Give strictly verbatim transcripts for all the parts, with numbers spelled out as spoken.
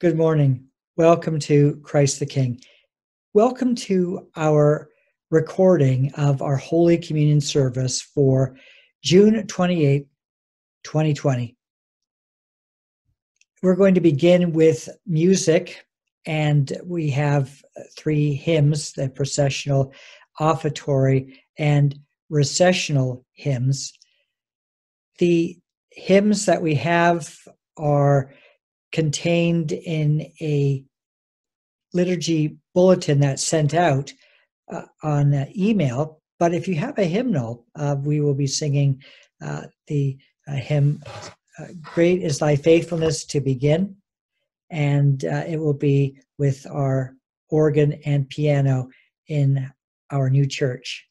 Good morning. Welcome to Christ the King. Welcome to our recording of our Holy Communion service for June twenty-eighth, twenty twenty. We're going to begin with music, and we have three hymns, the processional, offertory, and recessional hymns. The hymns that we have are contained in a liturgy bulletin that's sent out uh, on uh, email. But if you have a hymnal, uh, we will be singing uh, the uh, hymn, uh, Great is Thy Faithfulness, to begin. And uh, it will be with our organ and piano in our new church.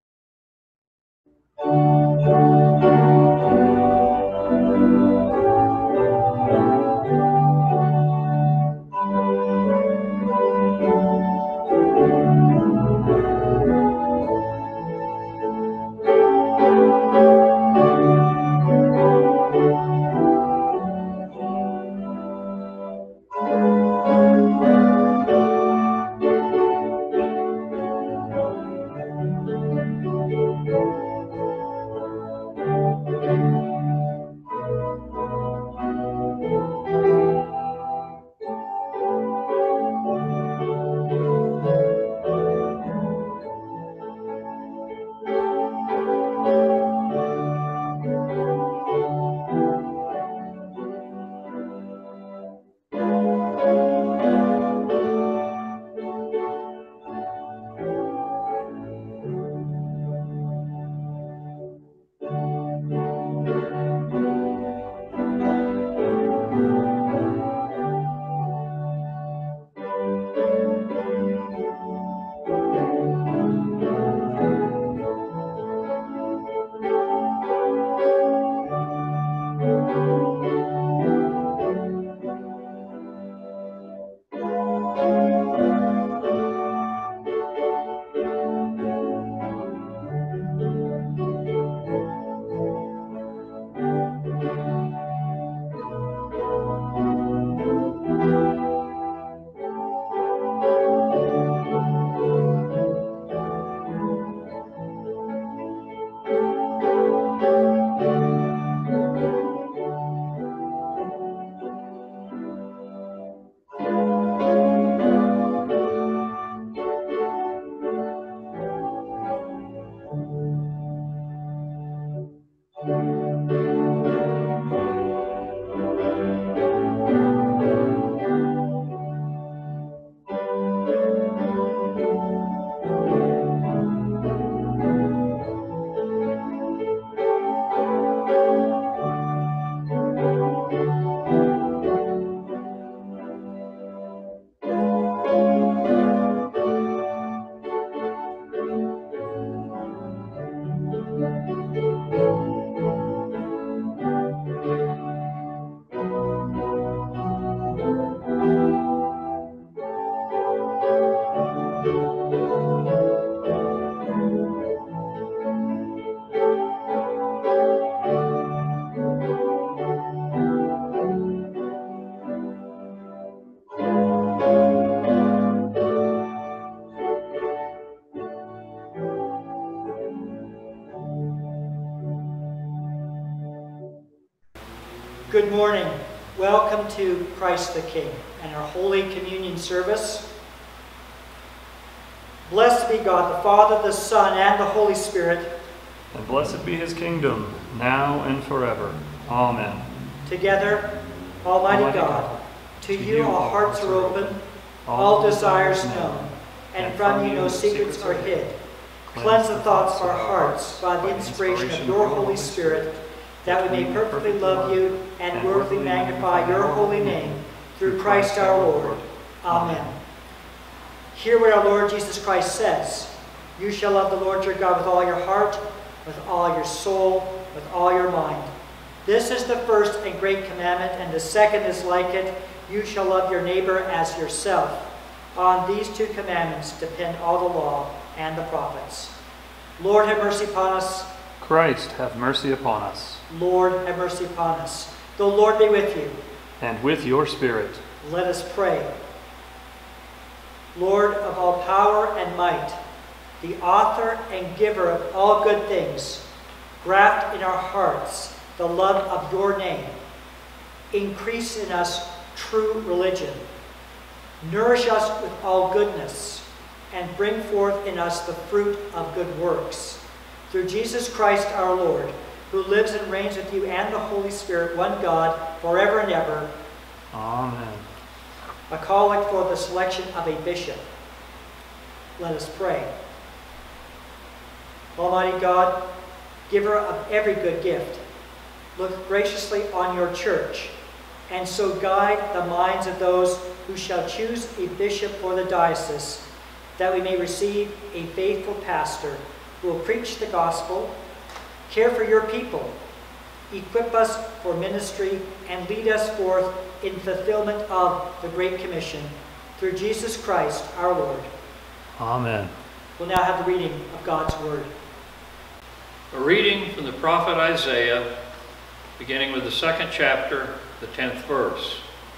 Good morning. Welcome to Christ the King and our Holy Communion service. Blessed be God, the Father, the Son, and the Holy Spirit. And blessed be his kingdom, now and forever. Amen. Together, Almighty, Almighty God, God, to you, you all hearts are open, all desires known, and from you no secrets are hid. Cleanse the thoughts of our hearts by the inspiration of your Holy Spirit, that we may perfectly love you and worthily magnify your holy name, through Christ our Lord. Amen. Hear what our Lord Jesus Christ says. You shall love the Lord your God with all your heart, with all your soul, with all your mind. This is the first and great commandment, and the second is like it. You shall love your neighbor as yourself. On these two commandments depend all the law and the prophets. Lord, have mercy upon us. Christ, have mercy upon us. Lord, have mercy upon us. The Lord be with you. and with your spirit. Let us pray. Lord of all power and might, the author and giver of all good things, graft in our hearts the love of your name. Increase in us true religion. Nourish us with all goodness, and bring forth in us the fruit of good works. Through Jesus Christ our Lord, who lives and reigns with you and the Holy Spirit, one God, forever and ever. Amen. A collect for the selection of a bishop. Let us pray. Almighty God, giver of every good gift, look graciously on your church, and so guide the minds of those who shall choose a bishop for the diocese, that we may receive a faithful pastor who will preach the gospel, care for your people, equip us for ministry, and lead us forth in fulfillment of the Great Commission, through Jesus Christ our Lord. Amen. We'll now have the reading of God's Word. A reading from the prophet Isaiah, beginning with the second chapter, the tenth verse.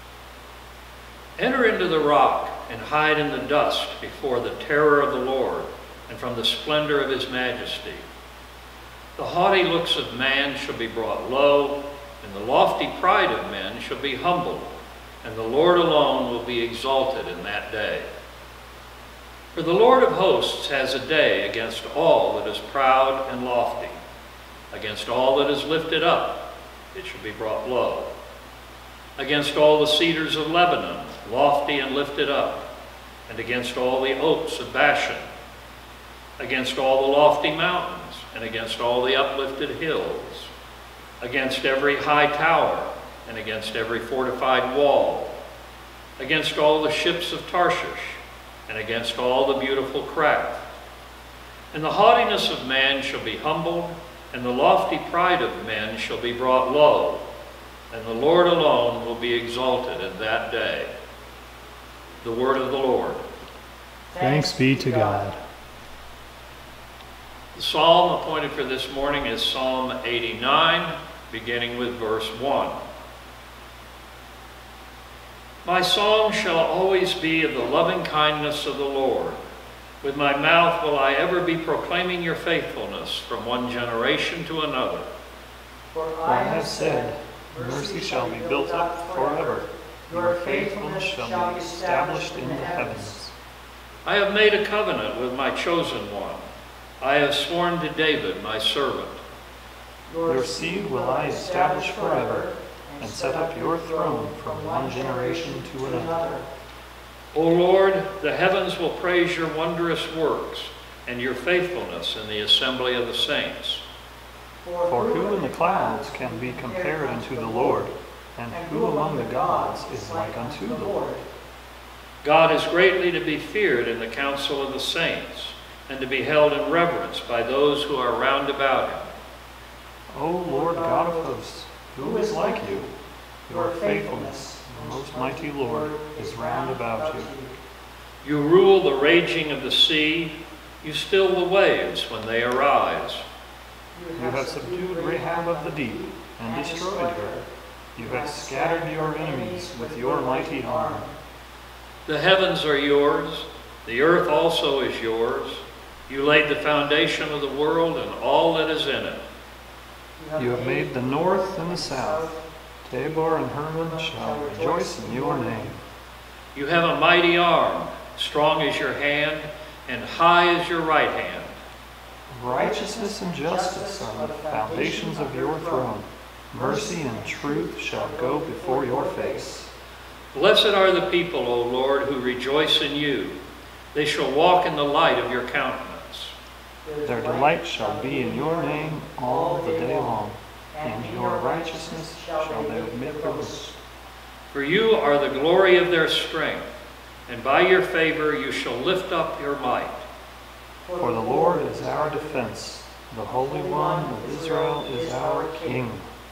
Enter into the rock and hide in the dust before the terror of the Lord and from the splendor of his majesty. The haughty looks of man shall be brought low, and the lofty pride of men shall be humbled, and the Lord alone will be exalted in that day. For the Lord of hosts has a day against all that is proud and lofty. Against all that is lifted up, it shall be brought low. Against all the cedars of Lebanon, lofty and lifted up, and against all the oaks of Bashan, against all the lofty mountains, and against all the uplifted hills, against every high tower, and against every fortified wall, against all the ships of Tarshish, and against all the beautiful craft. And the haughtiness of man shall be humbled, and the lofty pride of men shall be brought low, and the Lord alone will be exalted in that day. The word of the Lord. Thanks be to God. The psalm appointed for this morning is Psalm eighty-nine, beginning with verse one. My song shall always be of the loving kindness of the Lord. With my mouth will I ever be proclaiming your faithfulness from one generation to another. For For I have said, mercy shall be built up forever. Your faithfulness shall be established in the heavens. I have made a covenant with my chosen one. I have sworn to David, my servant. Your seed will I establish forever, and set up your throne from one generation to another. O Lord, the heavens will praise your wondrous works and your faithfulness in the assembly of the saints. For who in the clouds can be compared unto the Lord, and who among the gods is like unto the Lord? God is greatly to be feared in the council of the saints, and to be held in reverence by those who are round about him. O Lord God of hosts, who is like you? Your faithfulness, most mighty Lord, is round about you. You rule the raging of the sea. You still the waves when they arise. You have subdued Rahab of the deep, and destroyed her. You have scattered your enemies with your mighty arm. The heavens are yours. The earth also is yours. You laid the foundation of the world and all that is in it. You have made the north and the south. Tabor and Hermon shall rejoice in your name. You have a mighty arm, strong as your hand, and high as your right hand. Righteousness and justice are the foundations of your throne. Mercy and truth shall go before your face. Blessed are the people, O Lord, who rejoice in you. They shall walk in the light of your countenance. Their delight shall be in your name all the day long, and your righteousness shall they admit boast. For you are the glory of their strength, and by your favor you shall lift up your might. For the Lord is our defense, the Holy One of Israel is our King.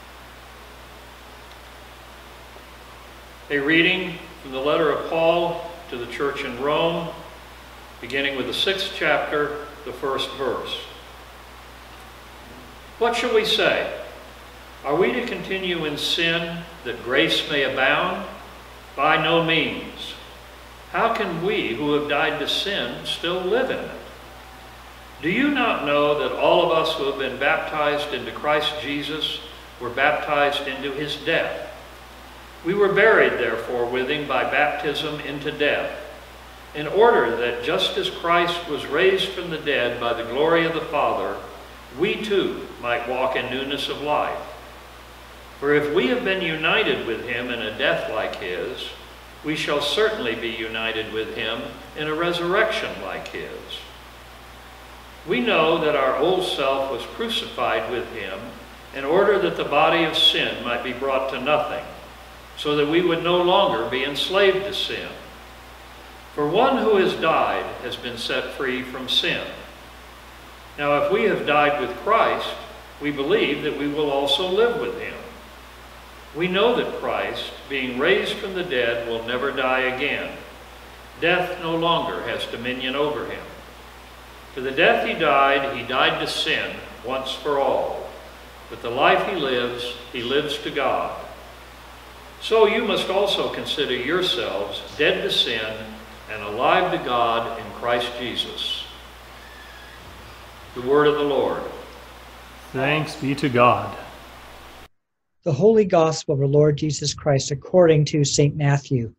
A reading from the letter of Paul to the church in Rome, beginning with the sixth chapter, the first verse. What shall we say? Are we to continue in sin that grace may abound? By no means. How can we who have died to sin still live in it? Do you not know that all of us who have been baptized into Christ Jesus were baptized into his death? We were buried, therefore, with him by baptism into death, in order that just as Christ was raised from the dead by the glory of the Father, we too might walk in newness of life. For if we have been united with him in a death like his, we shall certainly be united with him in a resurrection like his. We know that our old self was crucified with him in order that the body of sin might be brought to nothing, so that we would no longer be enslaved to sin. For one who has died has been set free from sin. Now, if we have died with Christ, we believe that we will also live with him. We know that Christ, being raised from the dead, will never die again. Death no longer has dominion over him. For the death he died, he died to sin once for all. But the life he lives, he lives to God. So you must also consider yourselves dead to sin and alive to God in Christ Jesus. The word of the Lord. Thanks be to God. The Holy Gospel of our Lord Jesus Christ according to Saint Matthew.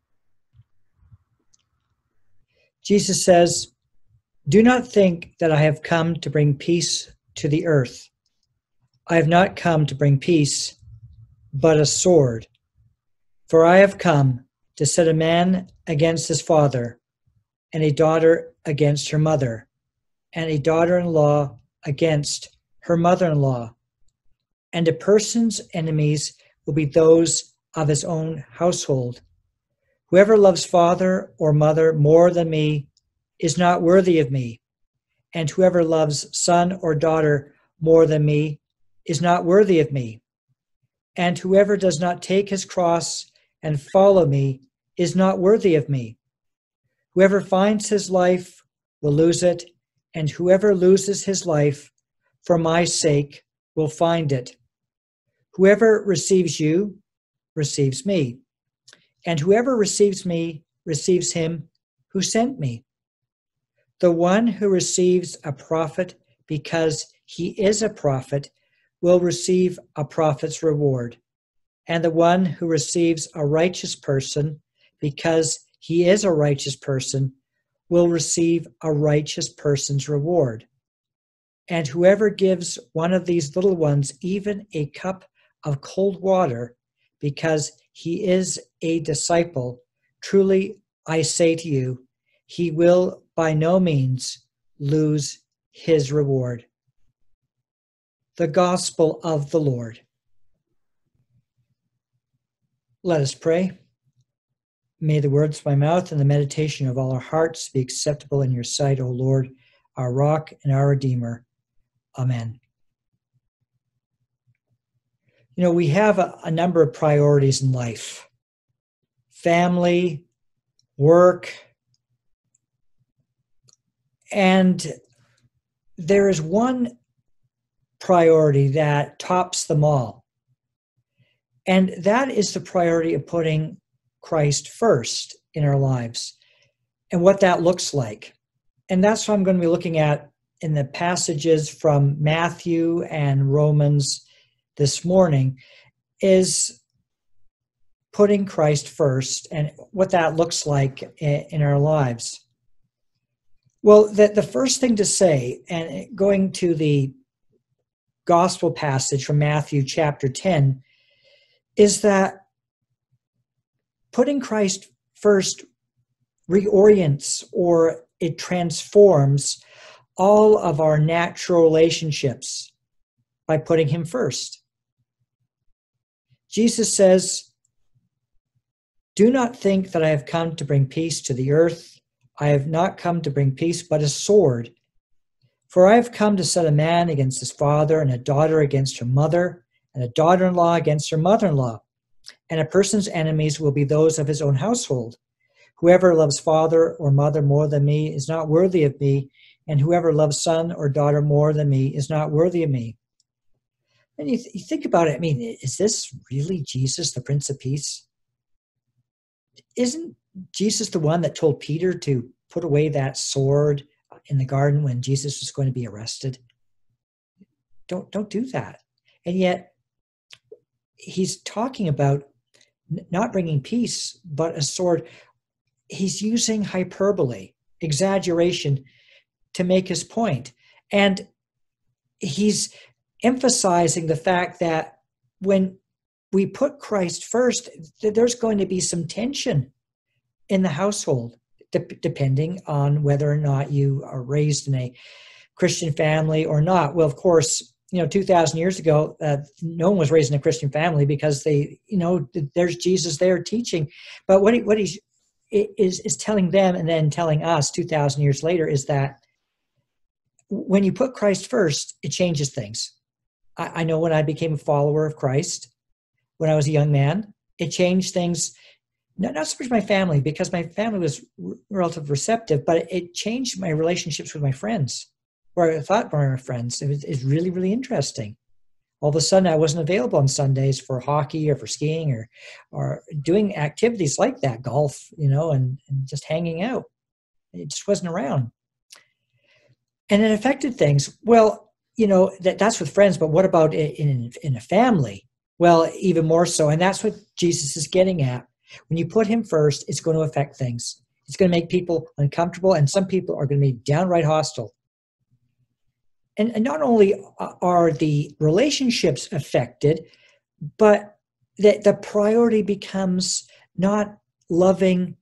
Jesus says, "Do not think that I have come to bring peace to the earth. I have not come to bring peace, but a sword. For I have come to set a man against his father, and a daughter against her mother, and a daughter-in-law against her mother-in-law. And a person's enemies will be those of his own household. Whoever loves father or mother more than me is not worthy of me, and whoever loves son or daughter more than me is not worthy of me. And whoever does not take his cross and follow me is not worthy of me. Whoever finds his life will lose it, and whoever loses his life for my sake will find it. Whoever receives you receives me, and whoever receives me receives him who sent me. The one who receives a prophet because he is a prophet will receive a prophet's reward, and the one who receives a righteous person because he is a righteous person will receive a righteous person's reward. And whoever gives one of these little ones even a cup of cold water because he is a disciple, truly I say to you, he will by no means lose his reward." The Gospel of the Lord. Let us pray. May the words of my mouth and the meditation of all our hearts be acceptable in your sight, O Lord, our rock and our Redeemer. Amen. You know, we have a, a number of priorities in life. Family, work, and there is one priority that tops them all. And that is the priority of putting Christ first in our lives and what that looks like. And that's what I'm going to be looking at in the passages from Matthew and Romans this morning, is putting Christ first and what that looks like in our lives. Well, the, the first thing to say, and going to the gospel passage from Matthew chapter ten, is that putting Christ first reorients or it transforms all of our natural relationships by putting him first. Jesus says, "Do not think that I have come to bring peace to the earth. I have not come to bring peace, but a sword. For I have come to set a man against his father, and a daughter against her mother, and a daughter-in-law against her mother-in-law. And a person's enemies will be those of his own household. Whoever loves father or mother more than me is not worthy of me, and whoever loves son or daughter more than me is not worthy of me. And you, th- you think about it, I mean, is this really Jesus, the Prince of Peace? Isn't Jesus the one that told Peter to put away that sword in the garden when Jesus was going to be arrested? Don't, don't do that. And yet, he's talking about not bringing peace, but a sword. He's using hyperbole, exaggeration, to make his point. And he's emphasizing the fact that when we put Christ first, there's going to be some tension in the household, de- depending on whether or not you are raised in a Christian family or not. Well, of course, you know, two thousand years ago, uh, no one was raised in a Christian family because they, you know, there's Jesus there teaching. But what he, what he is, is telling them and then telling us two thousand years later is that when you put Christ first, it changes things. I, I know when I became a follower of Christ, when I was a young man, it changed things, not, not so much my family, because my family was r- relatively receptive, but it changed my relationships with my friends, where I thought were my friends. It was, it's really, really interesting. All of a sudden, I wasn't available on Sundays for hockey or for skiing or or doing activities like that, golf, you know, and, and just hanging out. It just wasn't around. And it affected things. Well, you know, that, that's with friends, but what about in, in a family? Well, even more so. And that's what Jesus is getting at. When you put him first, it's going to affect things. It's going to make people uncomfortable, and some people are going to be downright hostile. And, and not only are the relationships affected, but the, the priority becomes not loving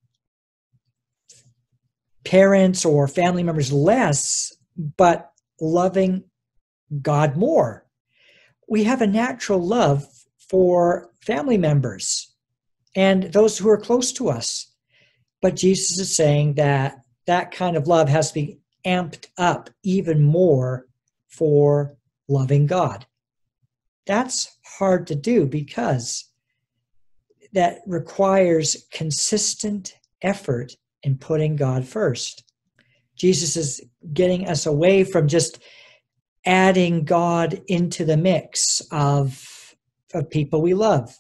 parents or family members less, but loving God more. We have a natural love for family members and those who are close to us. But Jesus is saying that that kind of love has to be amped up even more for loving God. That's hard to do because that requires consistent effort in putting God first. Jesus is getting us away from just adding God into the mix of, of people we love.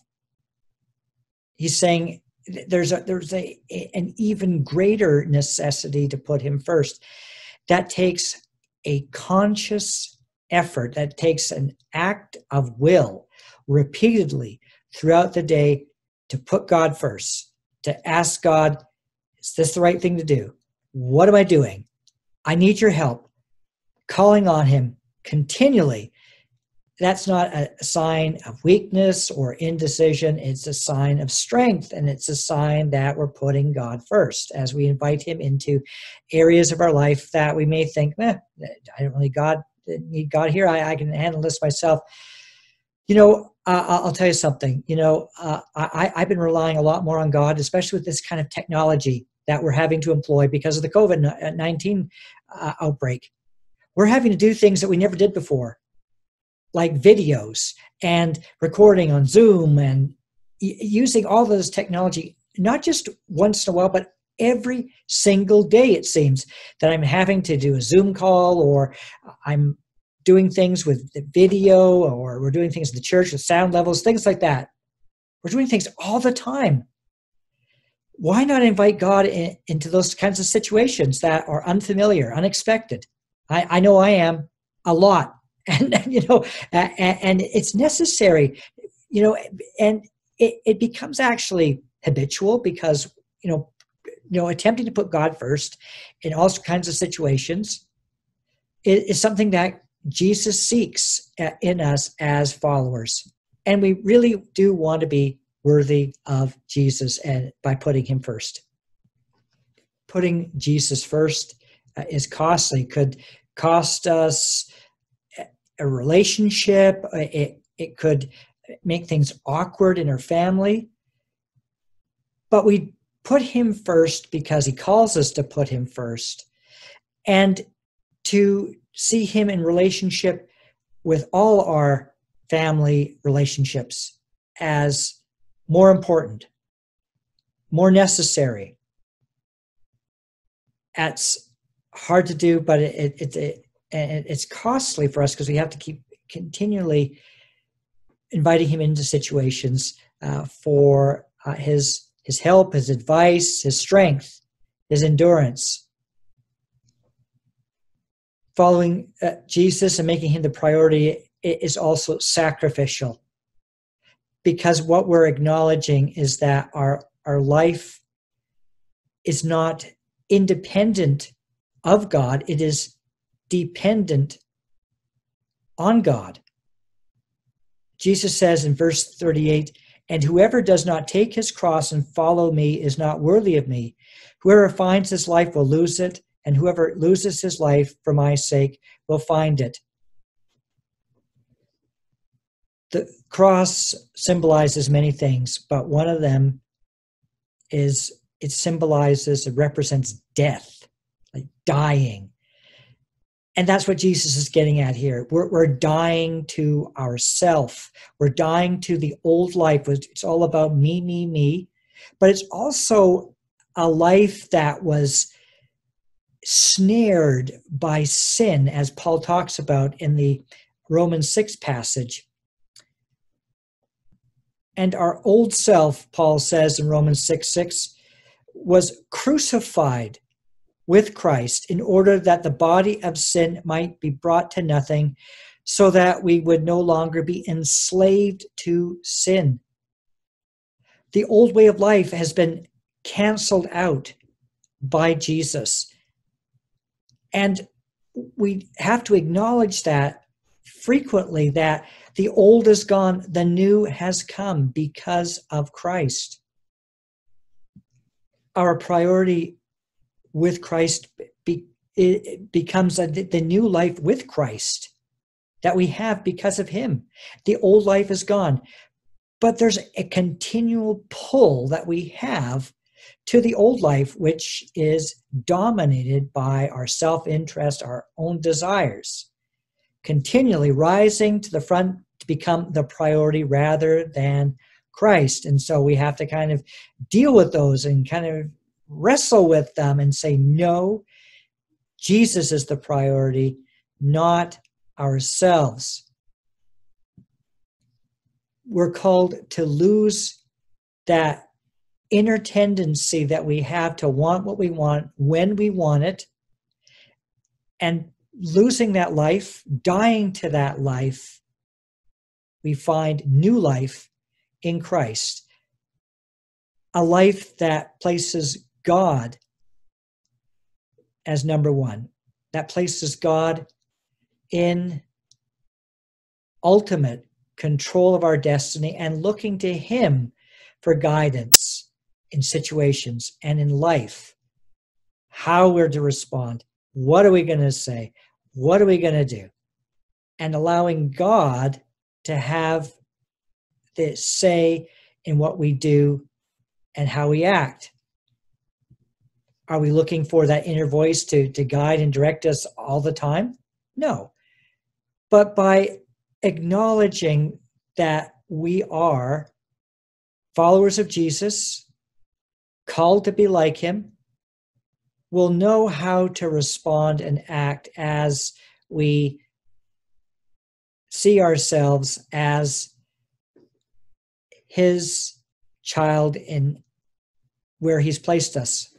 He's saying there's a, there's a, an even greater necessity to put him first. That takes a conscious effort. That takes an act of will repeatedly throughout the day to put God first, to ask God, is this the right thing to do? What am I doing? I need your help. Calling on him continually. That's not a sign of weakness or indecision. It's a sign of strength, and it's a sign that we're putting God first as we invite him into areas of our life that we may think, eh, I don't really God, need God here. I, I can handle this myself. You know, uh, I'll tell you something. You know, uh, I, I've been relying a lot more on God, especially with this kind of technology that we're having to employ because of the COVID nineteen uh, outbreak. We're having to do things that we never did before, like videos and recording on Zoom and y- using all those technology, not just once in a while, but every single day, it seems, that I'm having to do a Zoom call, or I'm doing things with the video, or we're doing things in the church with sound levels, things like that. We're doing things all the time. Why not invite God in, into those kinds of situations that are unfamiliar, unexpected? I, I know I am a lot. And, you know, uh, and it's necessary, you know, and it, it becomes actually habitual because, you know, you know, attempting to put God first in all kinds of situations is, is something that Jesus seeks in us as followers. And we really do want to be worthy of Jesus and by putting him first. Putting Jesus first uh, is costly, could cost us a relationship. It, it could make things awkward in our family. But we put him first because he calls us to put him first, and to see him in relationship with all our family relationships as more important, more necessary. That's hard to do, but it, it, it, it it's costly for us because we have to keep continually inviting him into situations uh, for uh, his, his help, his advice, his strength, his endurance. Following uh, Jesus and making him the priority is also sacrificial, because what we're acknowledging is that our, our life is not independent of God, it is dependent on God. Jesus says in verse thirty-eight, "And whoever does not take his cross and follow me is not worthy of me. Whoever finds his life will lose it, and whoever loses his life for my sake will find it." The cross symbolizes many things, but one of them is it symbolizes, it represents death, like dying. And that's what Jesus is getting at here. We're, we're dying to ourself. We're dying to the old life. It's all about me, me, me. But it's also a life that was snared by sin, as Paul talks about in the Romans six passage. And our old self, Paul says in Romans six six, was crucified with Christ in order that the body of sin might be brought to nothing, so that we would no longer be enslaved to sin. The old way of life has been canceled out by Jesus. And we have to acknowledge that frequently, that the old is gone, the new has come because of Christ. Our priority with Christ be, it becomes a, the new life with Christ that we have because of him. The old life is gone, but there's a continual pull that we have to the old life, which is dominated by our self-interest, our own desires, continually rising to the front to become the priority rather than Christ. And so we have to kind of deal with those and kind of wrestle with them and say, no, Jesus is the priority, not ourselves. We're called to lose that inner tendency that we have to want what we want when we want it, and losing that life, dying to that life, we find new life in Christ. A life that places God as number one, that places God in ultimate control of our destiny and looking to him for guidance in situations and in life, how we're to respond, what are we going to say, what are we going to do, and allowing God to have the say in what we do and how we act. Are we looking for that inner voice to, to guide and direct us all the time? No. But by acknowledging that we are followers of Jesus, called to be like him, we'll know how to respond and act as we see ourselves as his child in where he's placed us.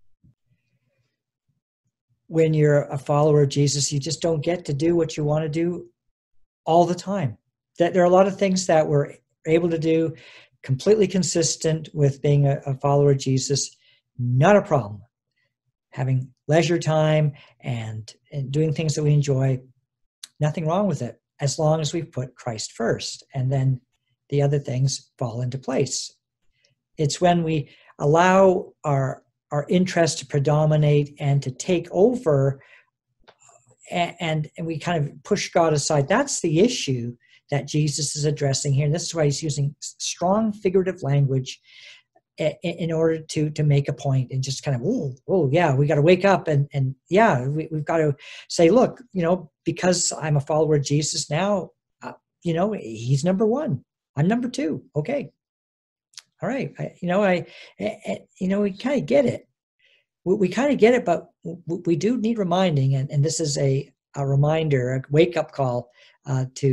When you're a follower of Jesus, you just don't get to do what you want to do all the time. That there are a lot of things that we're able to do completely consistent with being a, a follower of Jesus, not a problem. Having leisure time and, and doing things that we enjoy, nothing wrong with it, as long as we put Christ first, and then the other things fall into place. It's when we allow our our interest to predominate and to take over, and, and, and we kind of push God aside. That's the issue that Jesus is addressing here. And this is why he's using strong figurative language in, in order to, to make a point and just kind of, oh, oh yeah, we got to wake up. And, and yeah, we, we've got to say, look, you know, because I'm a follower of Jesus now, uh, you know, he's number one. I'm number two. Okay. All right. I, you know, I, I, you know, we kind of get it. We, we kind of get it, but we do need reminding. And, and this is a, a reminder, a wake up call uh, to,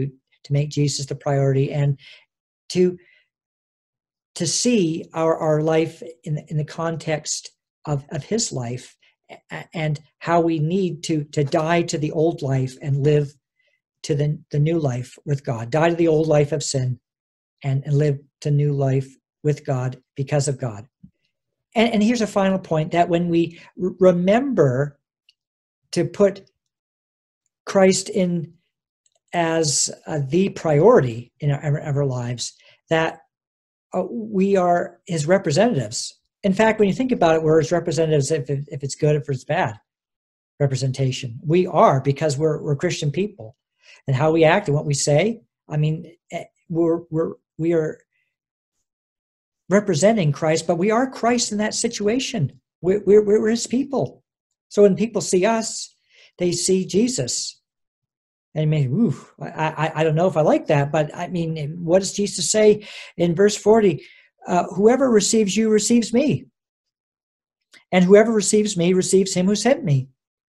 to make Jesus the priority, and to to see our, our life in the, in the context of, of his life, and how we need to, to die to the old life and live to the, the new life with God. Die to the old life of sin and, and live to new life with God because of God. And, and here's a final point, that when we r- remember to put Christ in as uh, the priority in our, our lives, that uh, we are his representatives. In fact, when you think about it, we're his representatives if, it, if it's good, if it's bad representation. We are, because we're, we're Christian people. And how we act and what we say, I mean, we're, we're, we are representing Christ, but we are Christ in that situation. We're, we're, we're his people. So when people see us, they see Jesus. And maybe, ooh, I, I, I don't know if I like that, but I mean, what does Jesus say in verse forty? Uh, whoever receives you receives me. And whoever receives me receives him who sent me.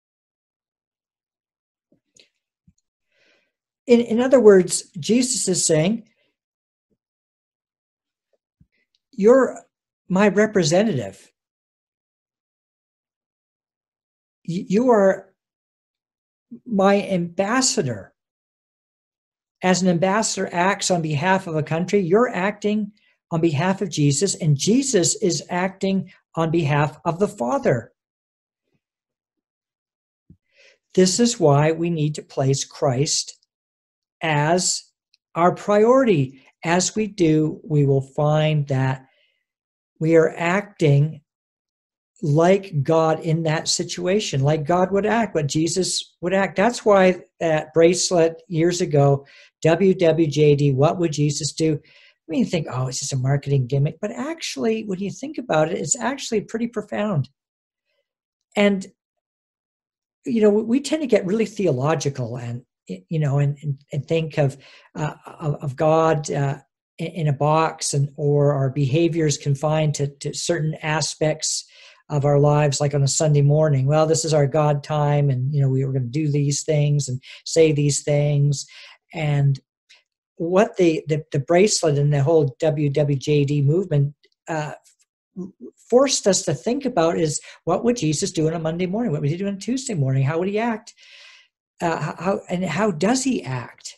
In, in other words, Jesus is saying, you're my representative. You are my ambassador. As an ambassador acts on behalf of a country, you're acting on behalf of Jesus, and Jesus is acting on behalf of the Father. This is why we need to place Christ as our priority. As we do, we will find that we are acting like God in that situation, like God would act, what Jesus would act. That's why that bracelet years ago, W W J D, what would Jesus do? I mean, you think, oh, it's just a marketing gimmick. But actually, when you think about it, it's actually pretty profound. And, you know, we tend to get really theological and, you know, and, and, and think of, uh, of, of God uh, in a box, and or our behaviors confined to, to certain aspects of our lives, like on a Sunday morning. Well, this is our God time, and you know we were going to do these things and say these things. And what the the, the bracelet and the whole W W J D movement uh, forced us to think about is, what would Jesus do on a Monday morning? What would he do on a Tuesday morning? How would he act? Uh, how and how does he act?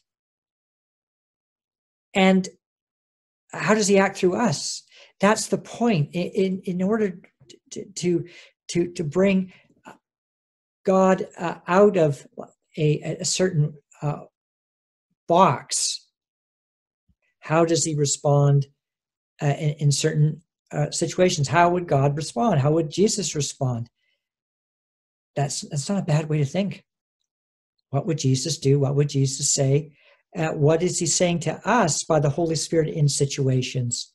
And how does he act through us? That's the point. In in, in order to, to to to bring God uh, out of a, a certain uh, box, how does he respond uh, in, in certain uh, situations? How would God respond? How would Jesus respond? That's that's not a bad way to think. What would Jesus do? What would Jesus say? Uh, what is he saying to us by the Holy Spirit in situations?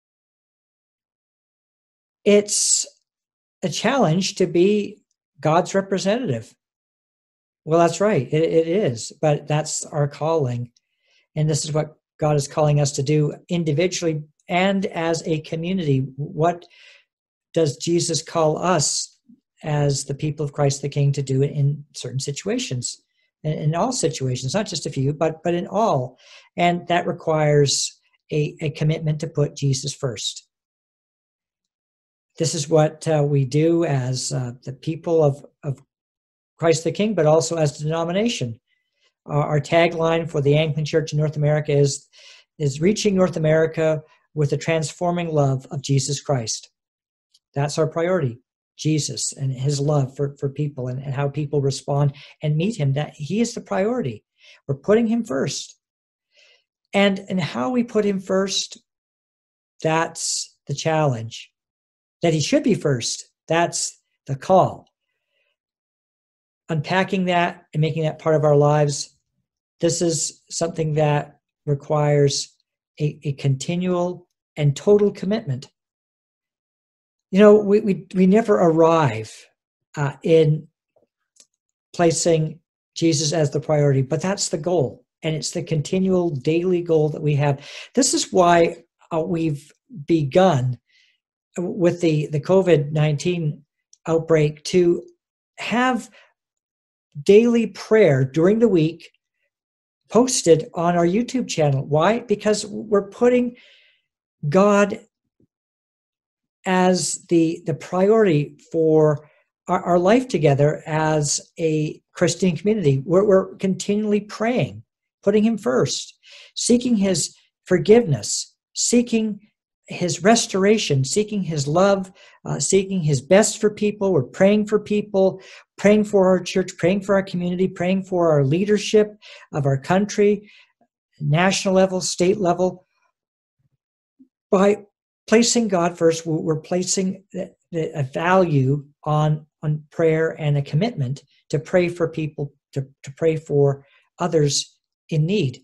It's a challenge to be God's representative. Well, that's right. It, it is. But that's our calling. And this is what God is calling us to do individually and as a community. What does Jesus call us as the people of Christ the King to do in certain situations? In all situations, not just a few, but but in all. And that requires a, a commitment to put Jesus first. This is what uh, we do as uh, the people of, of Christ the King, but also as a denomination. Uh, our tagline for the Anglican Church in North America is, is reaching North America with the transforming love of Jesus Christ. That's our priority. Jesus and his love for, for people, and, and how people respond and meet him, that he is the priority. We're putting him first. And, and how we put him first, that's the challenge. That he should be first, that's the call. Unpacking that and making that part of our lives, this is something that requires a, a continual and total commitment. You know, we we, we never arrive uh, in placing Jesus as the priority, but that's the goal. And it's the continual daily goal that we have. This is why uh, we've begun with the, the COVID nineteen outbreak to have daily prayer during the week posted on our YouTube channel. Why? Because we're putting God as the, the priority for our, our life together as a Christian community. We're, we're continually praying, putting him first, seeking his forgiveness, seeking his restoration, seeking his love, uh, seeking his best for people. We're praying for people, praying for our church, praying for our community, praying for our leadership of our country, national level, state level. By placing God first, we're placing a value on, on prayer and a commitment to pray for people, to, to pray for others in need.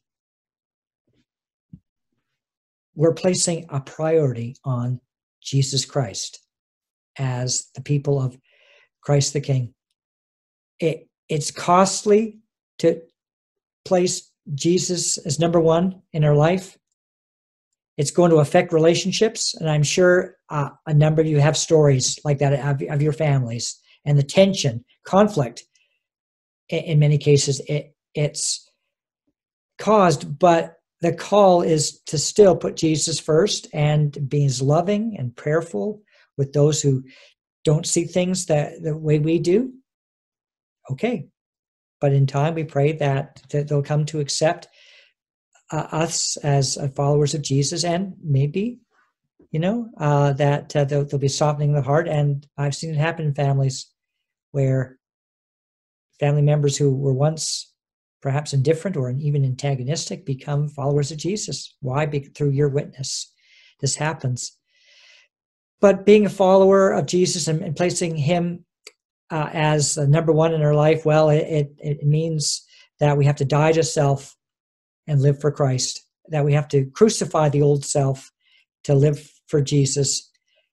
We're placing a priority on Jesus Christ as the people of Christ the King. It, it's costly to place Jesus as number one in our life. It's going to affect relationships, and I'm sure uh, a number of you have stories like that of, of your families, and the tension, conflict. In, in many cases, it, it's caused, but the call is to still put Jesus first and be as loving and prayerful with those who don't see things that the way we do. Okay. But in time, we pray that, that they'll come to accept uh, us as uh, followers of Jesus, and maybe, you know, uh, that uh, they'll, they'll be softening the heart. And I've seen it happen in families where family members who were once perhaps indifferent or even antagonistic become followers of Jesus. Why? Be- through your witness. This happens. But being a follower of Jesus and, and placing him uh, as uh, number one in our life, well, it, it, it means that we have to die to self and live for Christ, that we have to crucify the old self to live for Jesus.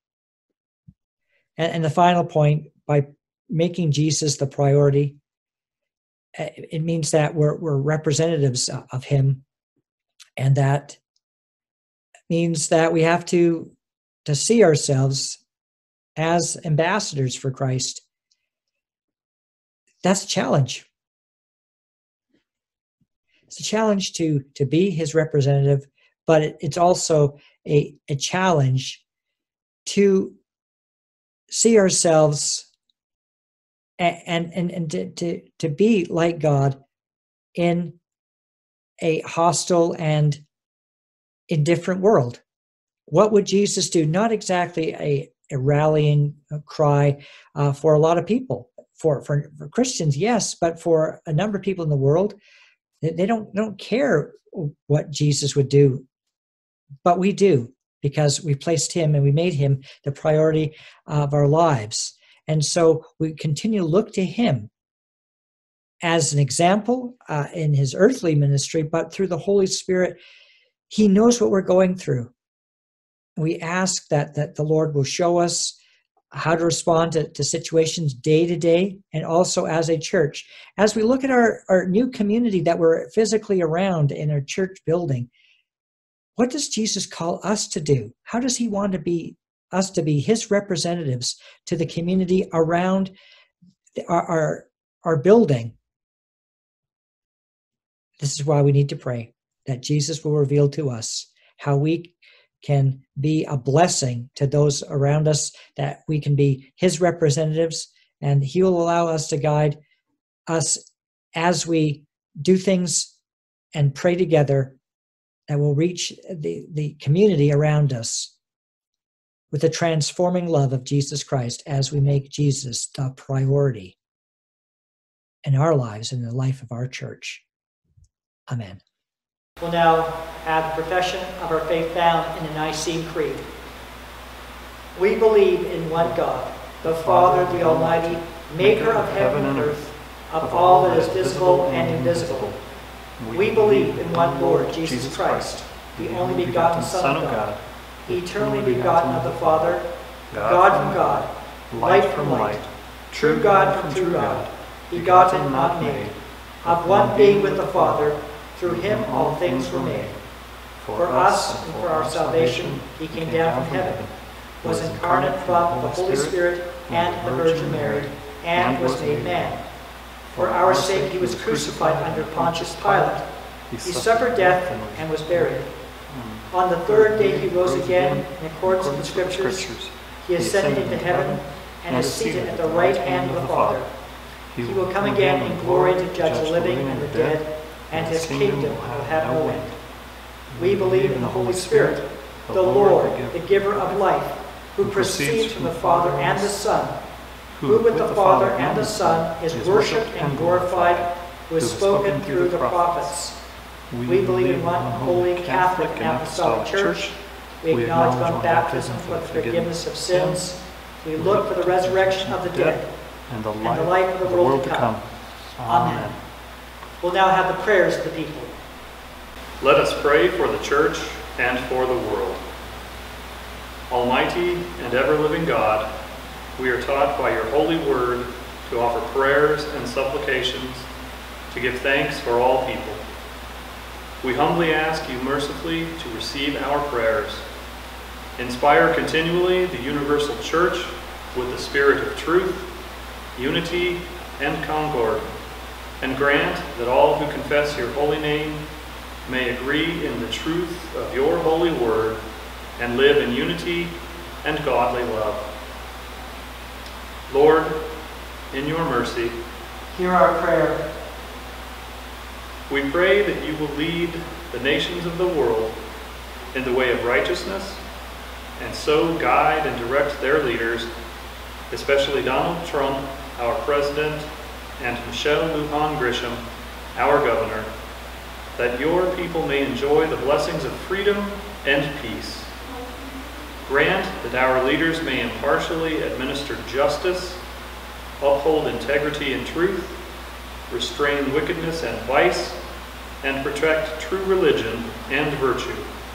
And, and the final point, by making Jesus the priority, it means that we're, we're representatives of him, and that means that we have to, to see ourselves as ambassadors for Christ. That's a challenge. It's a challenge to, to be his representative, but it, it's also a, a challenge to see ourselves and and and to, to to be like God in a hostile and indifferent world. What would Jesus do? Not exactly a, a rallying cry uh, for a lot of people. For, for for Christians, yes, but for a number of people in the world, they, they don't don't care what Jesus would do, but we do, because we placed him and we made him the priority of our lives. And so we continue to look to him as an example uh, in his earthly ministry, but through the Holy Spirit, he knows what we're going through. We ask that, that the Lord will show us how to respond to, to situations day to day, and also as a church. As we look at our, our new community that we're physically around in our church building, what does Jesus call us to do? How does he want to be us to be his representatives to the community around our, our, our building? This is why we need to pray that Jesus will reveal to us how we can be a blessing to those around us, that we can be his representatives, and he will allow us to guide us as we do things and pray together, that will reach the, the community around us with the transforming love of Jesus Christ as we make Jesus the priority in our lives and the life of our church. Amen. We'll now have the profession of our faith found in the Nicene Creed. We believe in one God, the Father, the Almighty, maker of heaven and earth, of all that is visible and invisible. We believe in one Lord, Jesus Christ, the only begotten Son of God, eternally begotten of the Father, God from God, light from light, true God from true God, begotten, not made, of one being with the Father. Through him all things were made. For us and for our salvation he came down from heaven, was incarnate from the Holy Spirit and the Virgin Mary, and was made man. For our sake he was crucified under Pontius Pilate, He suffered death and was buried. On the third day he rose again in accordance with the Scriptures. He ascended into heaven and is seated at the right hand of the Father. He will come again in glory to judge the living and the dead, and his kingdom will have no end. We believe in the Holy Spirit, the Lord, the giver of life, who proceeds from the Father and the Son, who with the Father and the Son is worshipped and glorified, who has spoken through the prophets. We believe in one holy, Catholic, and Apostolic Church. We acknowledge one baptism for the forgiveness of sins. We look for the resurrection of the dead and the and the life of the world to come. Amen. We'll now have the prayers of the people. Let us pray for the church and for the world. Almighty and ever-living God, we are taught by your holy word to offer prayers and supplications, to give thanks for all people. We humbly ask you mercifully to receive our prayers. Inspire continually the universal church with the spirit of truth, unity, and concord, and grant that all who confess your holy name may agree in the truth of your holy word and live in unity and godly love. Lord, in your mercy, hear our prayer. We pray that you will lead the nations of the world in the way of righteousness, and so guide and direct their leaders, especially Donald Trump, our president, and Michelle Lujan Grisham, our governor, that your people may enjoy the blessings of freedom and peace. Grant that our leaders may impartially administer justice, uphold integrity and truth, restrain wickedness and vice, and protect true religion and virtue.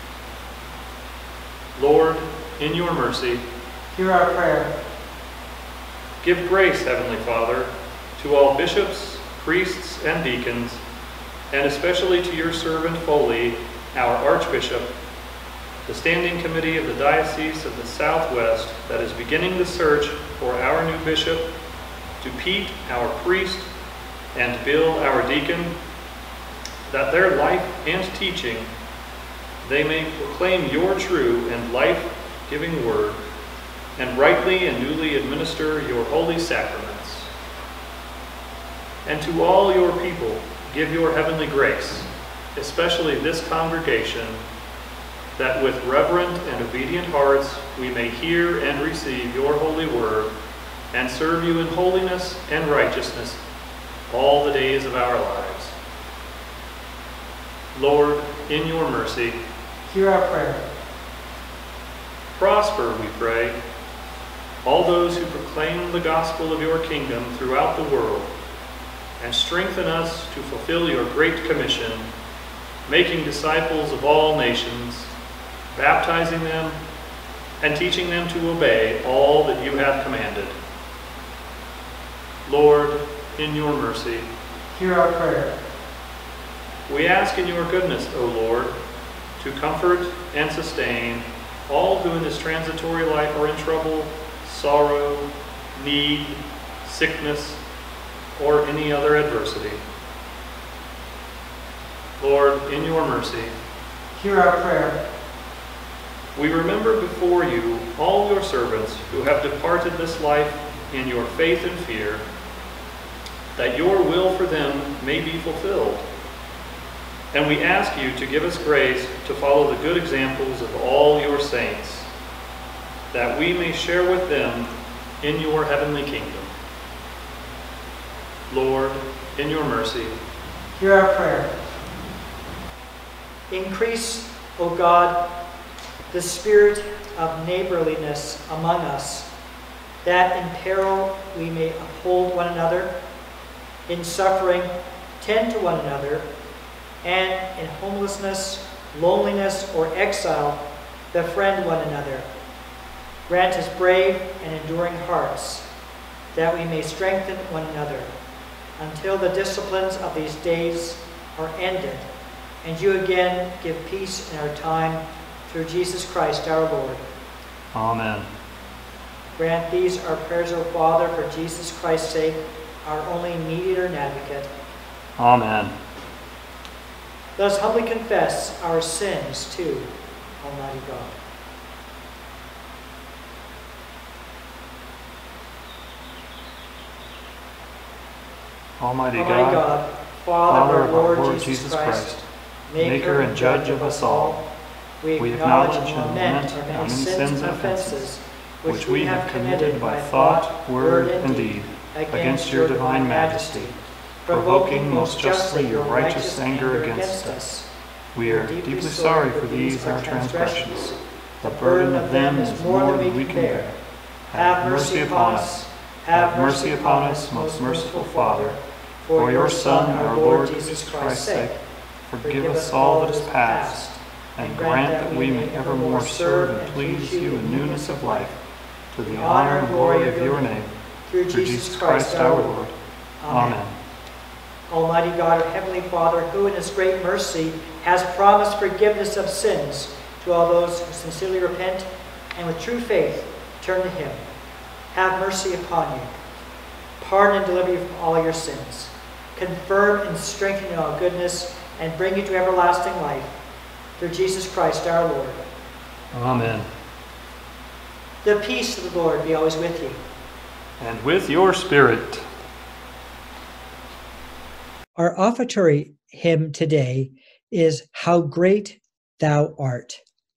Lord, in your mercy, hear our prayer. Give grace, Heavenly Father, to all bishops, priests, and deacons, and especially to your servant Foley, our Archbishop, the Standing Committee of the Diocese of the Southwest that is beginning the search for our new bishop, to Pete, our priest, and Bill, our deacon, that their life and teaching they may proclaim your true and life-giving word, and rightly and newly administer your holy sacraments. And to all your people give your heavenly grace, especially this congregation, that with reverent and obedient hearts we may hear and receive your holy word, and serve you in holiness and righteousness all the days of our lives. Lord, in your mercy, hear our prayer. Prosper, we pray, all those who proclaim the gospel of your kingdom throughout the world, and strengthen us to fulfill your great commission, making disciples of all nations, baptizing them, and teaching them to obey all that you have commanded. Lord, in your mercy, hear our prayer. We ask in your goodness, O Lord, to comfort and sustain all who in this transitory life are in trouble, sorrow, need, sickness, or any other adversity. Lord, in your mercy, hear our prayer. We remember before you all your servants who have departed this life in your faith and fear, that your will for them may be fulfilled. And we ask you to give us grace to follow the good examples of all your saints, that we may share with them in your heavenly kingdom. Lord, in your mercy, hear our prayer. Increase, O God, the spirit of neighborliness among us, that in peril we may uphold one another, in suffering tend to one another, and in homelessness, loneliness, or exile befriend one another. Grant us brave and enduring hearts, that we may strengthen one another, until the disciplines of these days are ended, and you again give peace in our time, through Jesus Christ our Lord. Amen. Grant these our prayers, O Father, for Jesus Christ's sake, our only mediator and advocate. Amen. Let us humbly confess our sins to Almighty God. Almighty Almighty God, God, Father Father of our Lord Jesus Jesus Christ, Christ, Maker and Judge of us all, we we acknowledge acknowledge and and lament lament our our many many sins sins and and offenses which we have committed by thought, word, and deed, against your divine majesty, provoking most justly your righteous anger against us. We are deeply sorry for these our transgressions. The burden of them is more than we can bear. Have mercy upon us. Have mercy upon us, most merciful Father. For your Son, our Lord Jesus Christ's sake, forgive us all that is past, and grant that we may evermore serve and please you in newness of life, to the honor and glory of your name, through Jesus Christ our Lord. Amen. Almighty God, our Heavenly Father, who in His great mercy has promised forgiveness of sins to all those who sincerely repent and with true faith turn to Him, have mercy upon you. Pardon and deliver you from all your sins. Confirm and strengthen you in all goodness, and bring you to everlasting life. Through Jesus Christ our Lord. Amen. The peace of the Lord be always with you. And with your spirit. Our offertory hymn today is How Great Thou Art.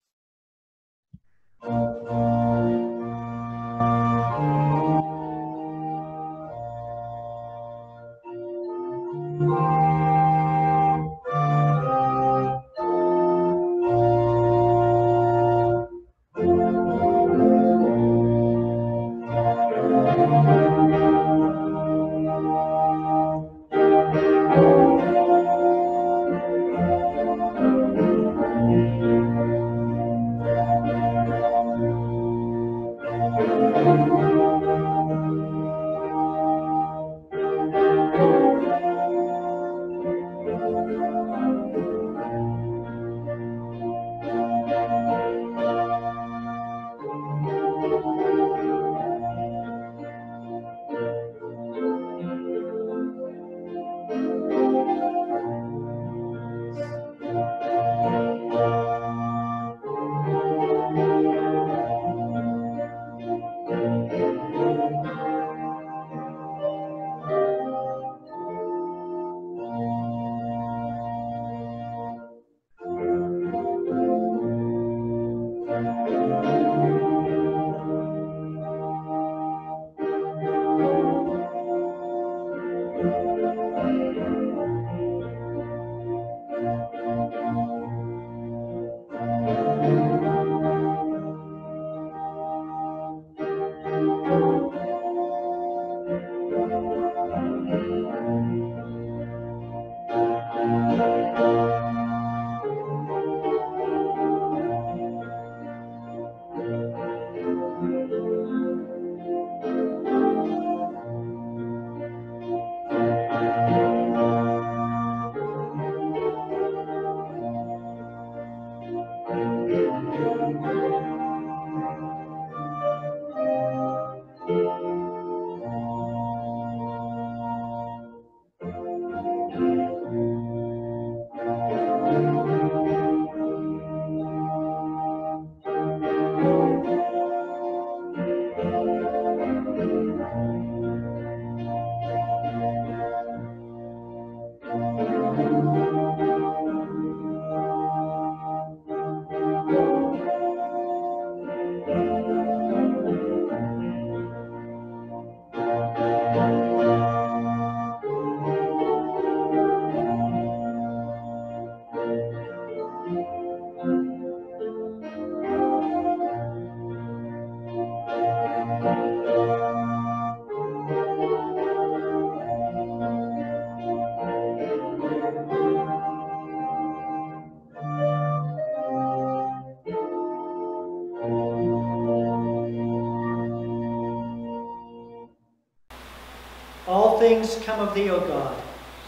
All things come of thee, O God.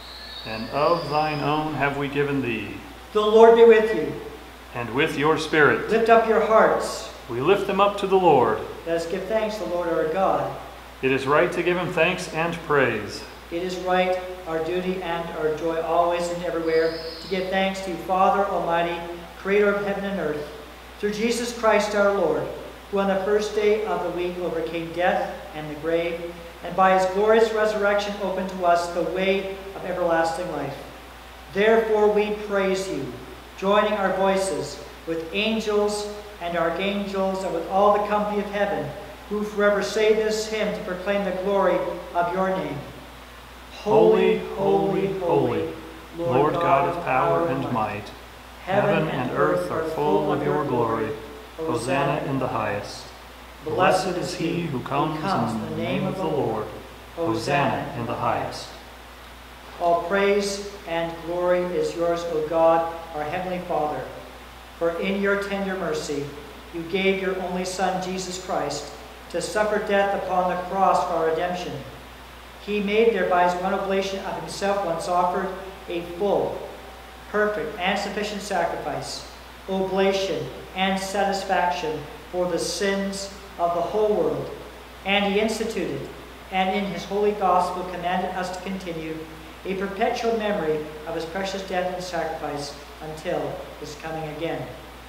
And of thine own have we given thee. The Lord be with you. And with your spirit. Lift up your hearts. We lift them up to the Lord. Let us give thanks to the Lord our God. It is right to give him thanks and praise. It is right, our duty and our joy always and everywhere, to give thanks to you, Father Almighty, Creator of heaven and earth, through Jesus Christ our Lord, who on the first day of the week overcame death and the grave, and by his glorious resurrection opened to us the way of everlasting life. Therefore we praise you, joining our voices with angels and archangels and with all the company of heaven, who forever say this hymn to proclaim the glory of your name. Holy, holy, holy, Lord God of power and might, heaven and earth are full of your glory. Hosanna in the highest. Blessed is he who comes in the name of the Lord. Hosanna in the highest. All praise and glory is yours, O God, our heavenly Father. For in your tender mercy, you gave your only Son, Jesus Christ, to suffer death upon the cross for our redemption. He made thereby his one oblation of himself once offered a full, perfect, and sufficient sacrifice, oblation, and satisfaction for the sins of the whole world. And he instituted, and in his holy gospel commanded us to continue, a perpetual memory of his precious death and sacrifice until his coming again.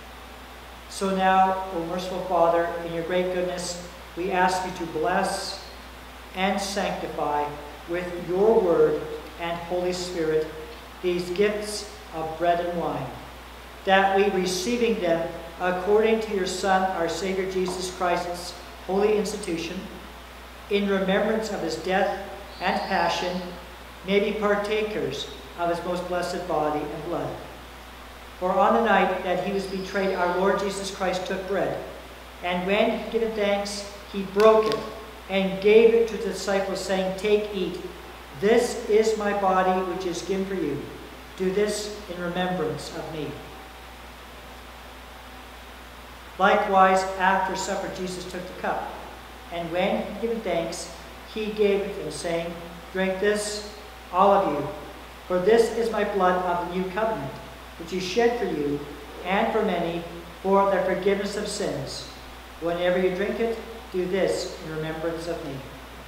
So now, O merciful Father, in your great goodness, we ask you to bless and sanctify with your word and Holy Spirit these gifts of bread and wine, that we, receiving them according to your Son, our Savior Jesus Christ's holy institution, in remembrance of his death and passion, may be partakers of his most blessed body and blood. For on the night that he was betrayed, our Lord Jesus Christ took bread, and when he had given thanks, he broke it and gave it to the disciples, saying, "Take, eat. This is my body, which is given for you. Do this in remembrance of me." Likewise, after supper, Jesus took the cup, and when he had given thanks, he gave it to them, saying, "Drink this, all of you, for this is my blood of the new covenant, which is shed for you and for many for the forgiveness of sins. Whenever you drink it, do this in remembrance of me."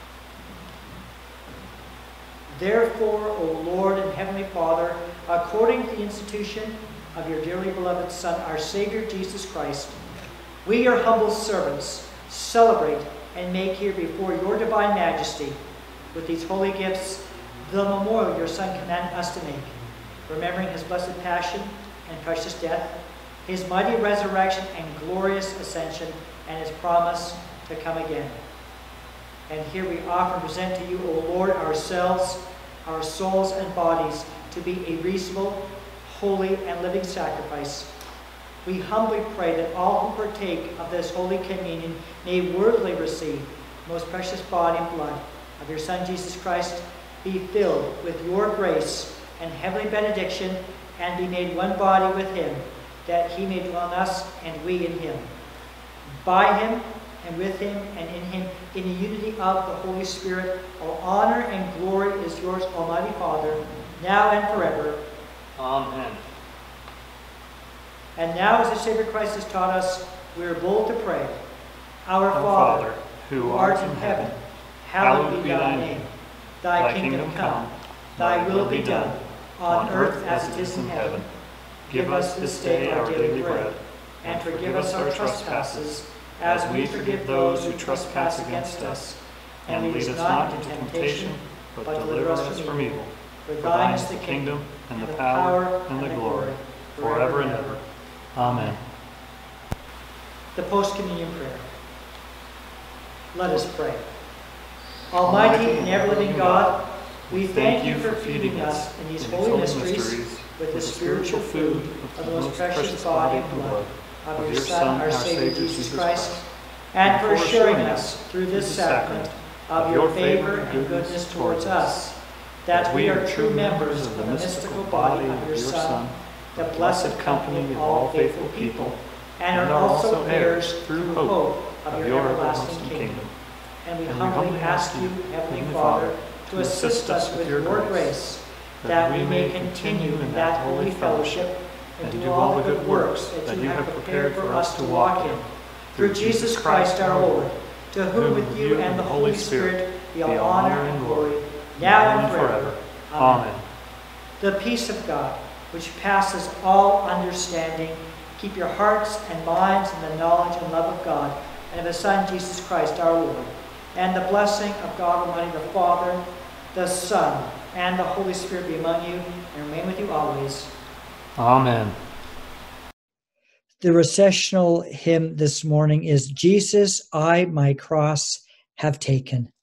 Therefore, O Lord and Heavenly Father, according to the institution of your dearly beloved Son, our Savior Jesus Christ, we, your humble servants, celebrate and make here before your divine majesty, with these holy gifts, the memorial your Son commanded us to make, remembering his blessed passion and precious death, his mighty resurrection and glorious ascension, and his promise to come again. And here we offer and present to you, O Lord, ourselves, our souls and bodies, to be a reasonable, holy, and living sacrifice. We humbly pray that all who partake of this Holy Communion may worthily receive the most precious body and blood of your Son, Jesus Christ, be filled with your grace and heavenly benediction, and be made one body with him, that he may dwell in us and we in him. By him and with him and in him, in the unity of the Holy Spirit, all honor and glory is yours, Almighty Father, now and forever. Amen. And now, as the Savior Christ has taught us, we are bold to pray. Our, Our Father, Father, who art in heaven, hallowed be thy name. Thy kingdom come, thy will be done, on earth as it is in heaven. Give us this day our daily bread, and forgive us our trespasses, as we forgive those who trespass against us. And lead us not into temptation, but deliver us from evil. For thine is the kingdom, and the power, and the glory, forever and ever. Amen. The post-communion prayer. Let us pray. Almighty and ever-living God, we thank you for feeding us in these holy mysteries with the spiritual food of the most precious body and blood of your Son, our Savior, Jesus Christ, and for assuring us through this sacrament of your favor and goodness towards us, that we are true members of the mystical body of your Son, the blessed company of all faithful people, and are also heirs through hope of your everlasting kingdom. And we humbly ask you, Heavenly Father, to assist us with your grace, that we may continue in that holy fellowship and do all the good works that you have prepared for us to walk in. Through Jesus Christ our Lord, to whom with you and the Holy Spirit be all honor and glory, now and forever. Amen. The peace of God, which passes all understanding, keep your hearts and minds in the knowledge and love of God and of His Son, Jesus Christ our Lord. And the blessing of God Almighty, the Father, the Son, and the Holy Spirit be among you and remain with you always. Amen. The recessional hymn this morning is Jesus, I my cross have taken.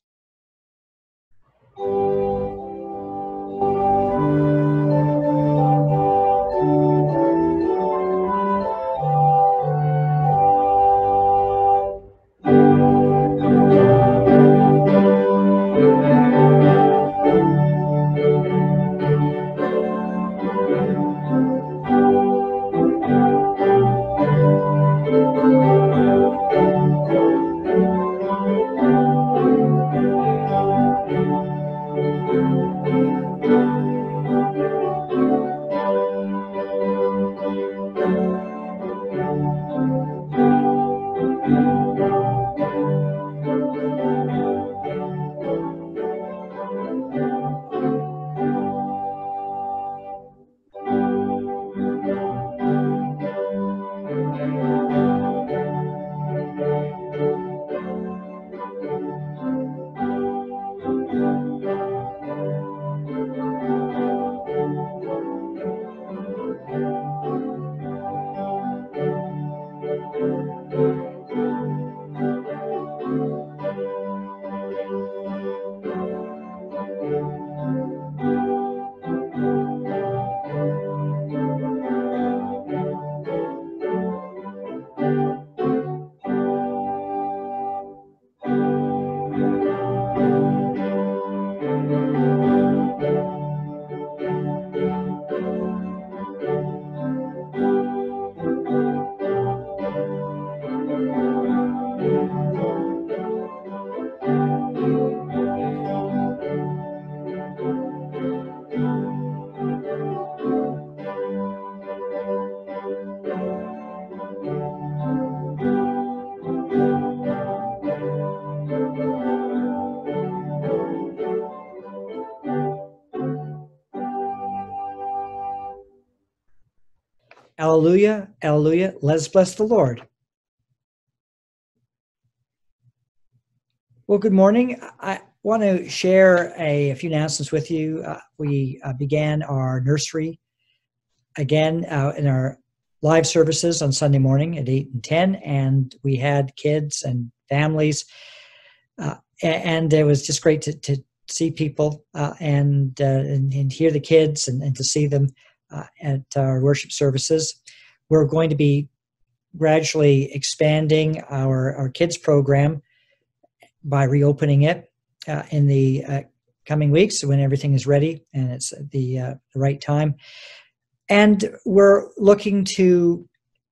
Alleluia, alleluia. Let's bless the Lord. Well, good morning. I want to share a, a few announcements with you. Uh, we uh, began our nursery again uh, in our live services on Sunday morning at eight and ten, and we had kids and families, uh, and it was just great to, to see people uh, and, uh, and and hear the kids and, and to see them Uh, at our worship services. We're going to be gradually expanding our, our kids program by reopening it uh, in the uh, coming weeks when everything is ready and it's the, uh, the right time. And we're looking to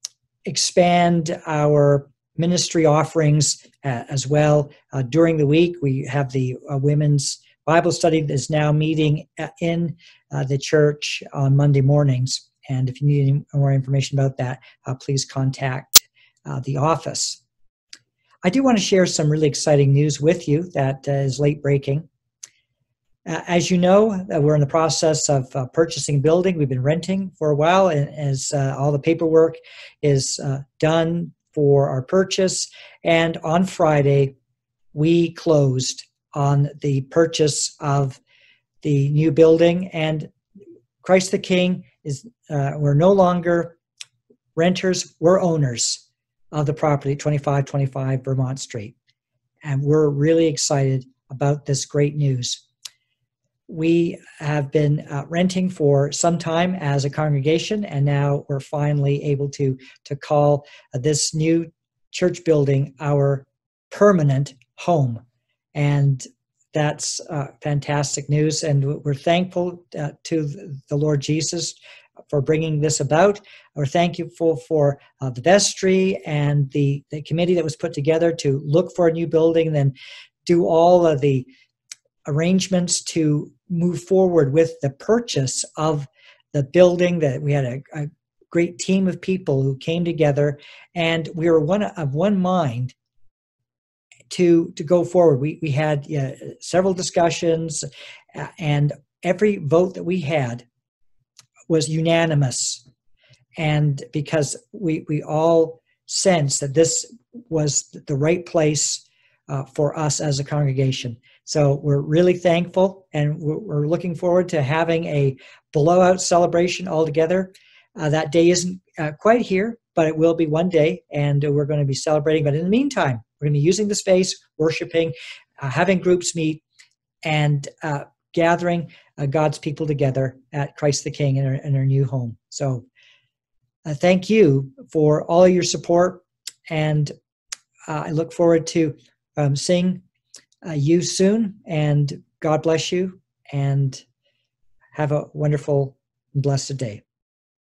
expand our ministry offerings uh, as well. Uh, during the week, we have the uh, women's Bible study that is now meeting in uh, the church on Monday mornings. And if you need any more information about that, uh, please contact uh, the office. I do want to share some really exciting news with you that uh, is late breaking. Uh, as you know, uh, we're in the process of uh, purchasing a building. We've been renting for a while, and as uh, all the paperwork is uh, done for our purchase. And on Friday, we closed on the purchase of the new building, and Christ the King is, uh, we're no longer renters, we're owners of the property, twenty-five twenty-five Vermont Street. And we're really excited about this great news. We have been uh, renting for some time as a congregation, and now we're finally able to, to call uh, this new church building our permanent home. And that's uh, fantastic news. And we're thankful uh, to the Lord Jesus for bringing this about. We're thankful for uh, the vestry and the, the committee that was put together to look for a new building and then do all of the arrangements to move forward with the purchase of the building. That we had a, a great team of people who came together, and we were one of one mind to to go forward. We we had uh, several discussions, uh, and every vote that we had was unanimous, and because we we all sensed that this was the right place uh, for us as a congregation. So we're really thankful, and we're, we're looking forward to having a blowout celebration all together. Uh, that day isn't uh, quite here, but it will be one day, and uh, we're going to be celebrating. But in the meantime, we're going to be using the space, worshiping, uh, having groups meet, and uh, gathering uh, God's people together at Christ the King in our, in our new home. So uh, thank you for all your support, and uh, I look forward to um, seeing uh, you soon, and God bless you, and have a wonderful and blessed day.